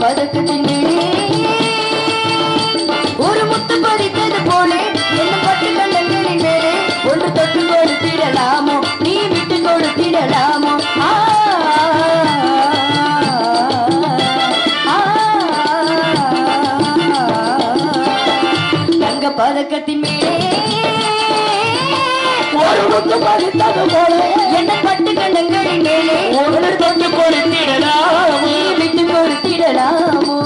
பதக்கத்தின் மேலே ஒரு முத்து பதித்தது போலே என்ன பட்டு கண்ணங்களின் மேலே ஒன்று தொட்டு கொடுத்திடலாமோ நீ விட்டு கொடுத்திடலாமோ தங்க பதக்கத்தின் மேலே ஒரு முத்து பதித்தது போலே என்ன பட்டு கண்ணங்களின் மேலே ஒன்று தொட்டு கொடுத்திடலாமோ நீ விட்டு கொடுத்திடலாமோ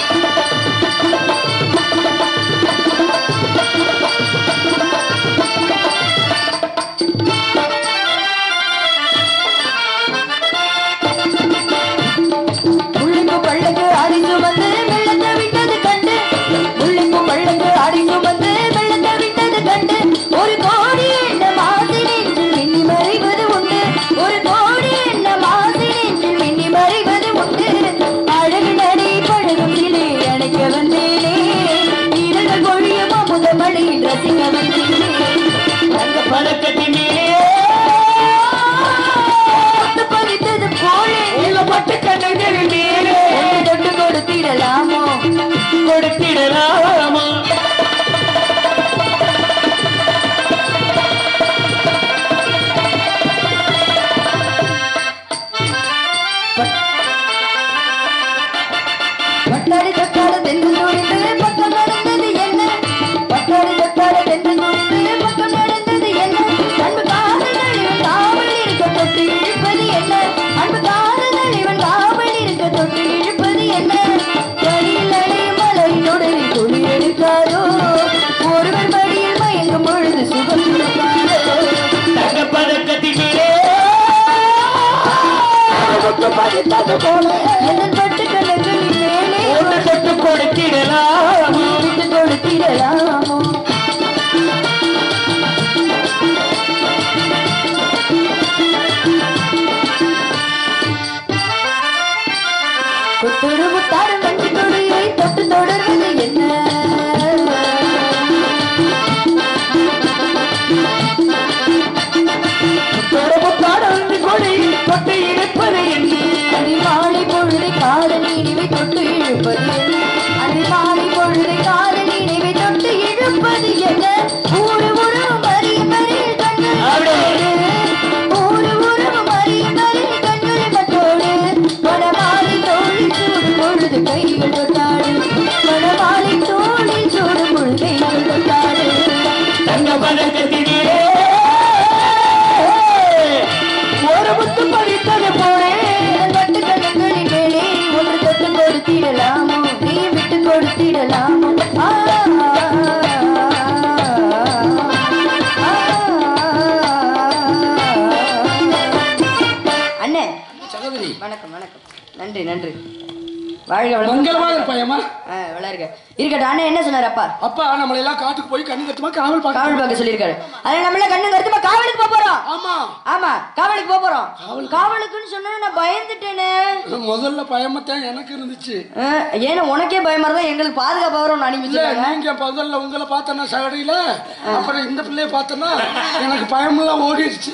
இருக்கட்டும். அண்ணன் என்ன சொன்னார் அப்பா? அப்பா நம்மள எல்லாம் காட்டுக்கு போய் கண்ணு கட்டுமா காவல் பார்க்க சொல்லியிருக்காரு. அதனால நம்மள கண்ணு கட்டுமா காவலுக்கு போக போறோம். ஆமா ஆமா காவலுக்கு போக போறோம். காவலுக்குன்னு சொன்னா நான் பயந்துட்டேனே. முதல்ல பயமாத்தான் எனக்கு இருந்துச்சு. ஏன்னா உனக்கே பயமா இருந்தா எங்களுக்கு பாதுகாப்பு வரும் நினைக்கிறீங்க. நீங்க முதல்ல உங்களை பார்த்தனா சகடையில அப்புறம் இந்த பிள்ளைய பார்த்தனா எனக்கு பயமெல்லாம் ஓடிடுச்சு.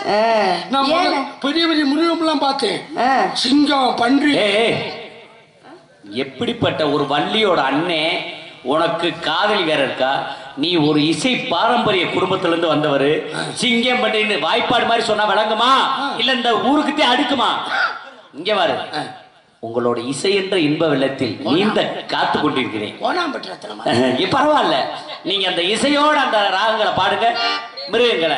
நான் பெரிய பெரிய மிருகம் எல்லாம் பார்த்தேன். சிங்கம் பன்றி. எப்படிப்பட்ட ஒரு வள்ளியோட அண்ணே உனக்கு காதலி வேற இருக்கா? நீ ஒரு இசை பாரம்பரிய குடும்பத்திலிருந்து வந்தவர். சிங்கம் பண்டின்னு வாய்ப்பாடு மாதிரி சொன்னா விளங்குமா இல்ல இந்த ஊருக்குத்தே அடுக்குமா? இங்க பாரு, உங்களோட இசை என்ற இன்ப வெள்ளத்தில் நீந்த காத்து கொண்டிருக்கிறேன். பரவாயில்ல, நீங்க அந்த இசையோட அந்த ராகங்களை பாடுங்க. மிருகங்களை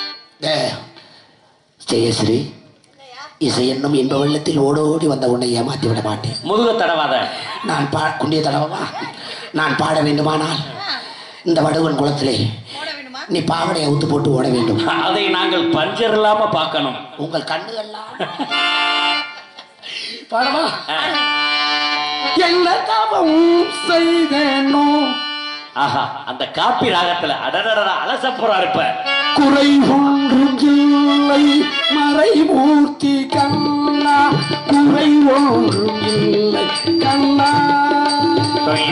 ஜெயஸ்ரீ, இசை என்னும் இன்ப வெள்ளத்தில் ஓடோடி வந்த உன்னை ஏமாற்றி விட மாட்டேன். முதுக தடவாத. நான் குண்டிய தடவா? நான் பாட வேண்டுமானால் இந்த வடுவன் குளத்திலே நீ பாவடையை அவுத்து போட்டு ஓட வேண்டும். அதை நாங்கள் பஞ்சர் இல்லாம பார்க்கணும். உங்கள் கண்ணுகள்லாம் பாடவா? என்ன தவம் செய்தேனோ. ஆஹா, அந்த காப்பி ராகத்துல அடடடா அலசப்புறா இருப்ப. குறை ஒன்றும் இல்லை மறைமூர்த்தி கண்ணா, குறை ஒன்றும் இல்லை கண்ணா, குறை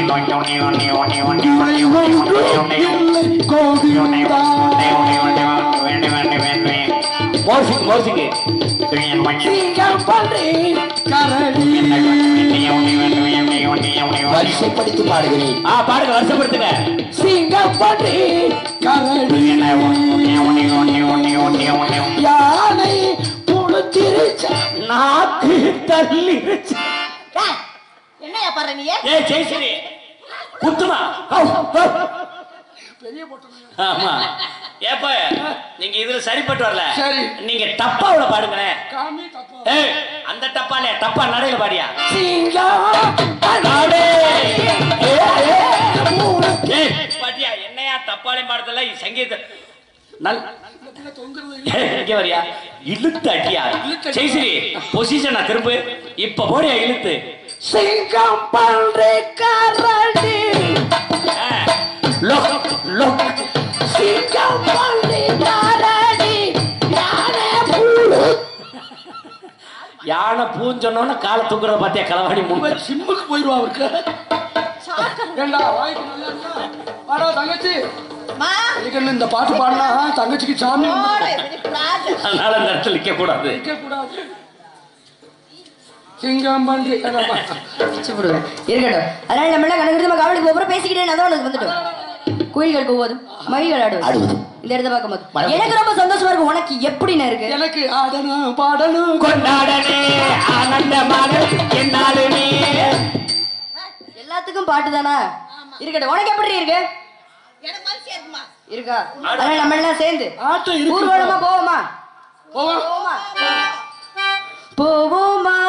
ஒன்றும் இல்லை கோவிந்தா. சிங்கம் பன்றி கரடி வரிசைப்படுத்தி பாடுகிறேன். பாடுங்க, வருஷப்படுத்துங்க. சிங்கம் பன்றி கரடி யானை புழுத்திருச்ச நாக்கு தள்ளிருச்சு. என்னையா பாரு நீ? ஜெயஸ்ரீ குத்துமா. ஆமா, ஏப்பா நீங்க இதுல சரிப்பட்டு வரல. சரி, நீங்க டப்பாவுல பாடுங்களேன். அந்த டப்பால டப்பா நடையில பாடியா? பாட்டியா என்னையா டப்பாலையும் பாடுறதுல சங்கீத வரியா? இழுத்து அடியா ஜெயஸ்ரீ பொசிஷனா திரும்ப. இப்ப போடியா இழுத்து. சிங்கம் பன்றி கரடி சிங்கம் பன்றி கரடி யானை பூஞ்சொன்னு காலை தூக்குறத பாத்தியா? களவாடி முன்பு சிம்முக்கு போயிடுவா அவருக்கு. தங்கச்சி இந்த பாட்டு பாடினா தங்கச்சிக்கு சாமி, அதனால அந்த இடத்துல நிக்க கூடாது. சிங்கம் பன்றி இருக்கட்டும். அதனால நம்ம எல்லாம் கணக்கு காவலுக்கு போறோம். பேசிக்கிட்டே நான் தான் வந்துட்டோம். கோயில்கள் போவதும் மயில்கள் ஆடுவதும் இந்த இடத்த பார்க்கும்போது எனக்கு ரொம்ப சந்தோஷமா இருக்கு. உனக்கு எப்படின்னு இருக்கு? எனக்கு ஆடணும் பாடணும் கொண்டாடனே ஆனந்தமான என்னாலுமே எல்லாத்துக்கும் பாட்டு தானா? இருக்கட்டும். உனக்கு எப்படி இருக்கு? இருக்கா? அதனால நம்ம எல்லாம் சேர்ந்து ஊர்வலமா போவோமா? போவோமா?